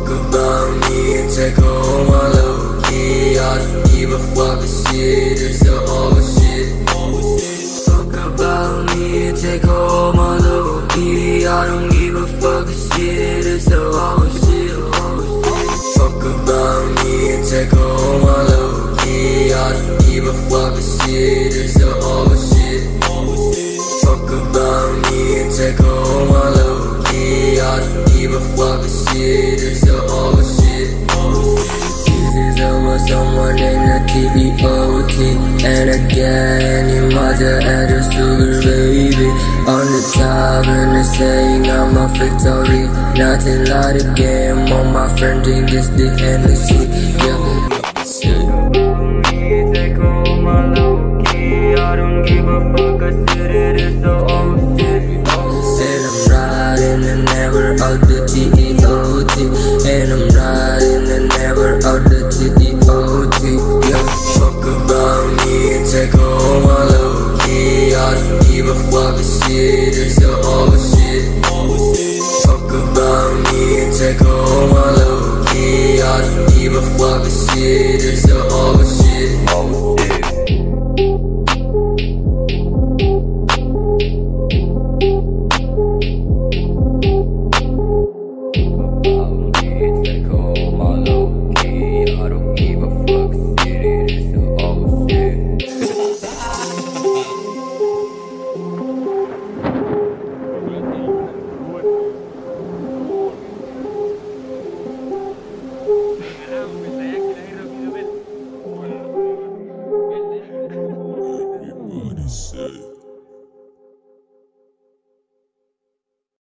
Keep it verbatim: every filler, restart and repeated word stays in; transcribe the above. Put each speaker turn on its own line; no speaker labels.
Fuck about me and take all my low key. I don't give a fuck with shit, it's the old shit. Fuck about me and take all my low key. I don't give a fuck with shit, it's the old shit. Fuck about me and take all my low key. I don't give a fuck with shit, it's the old shit. Fuck about me and take all my low key. I don't give a fuck with shit, it's the old shit. Kisses over someone named the T E O T. And again, you mother at a sugar baby. On the top and they're saying I'm a victory. Nothing like a game, all my friends drink this dick and they see. Yeah, shit. Take all my low key. I don't give a fuck, I said it is the old shit. Said I'm riding and never out the T E O T. And I'm riding and never out the T E O T. Yeah, fuck about me and take all my low key. I don't give a fuck with shit, it's the old shit. Fuck about me and take all my low key. I don't give a fuck with shit, it's the old shit.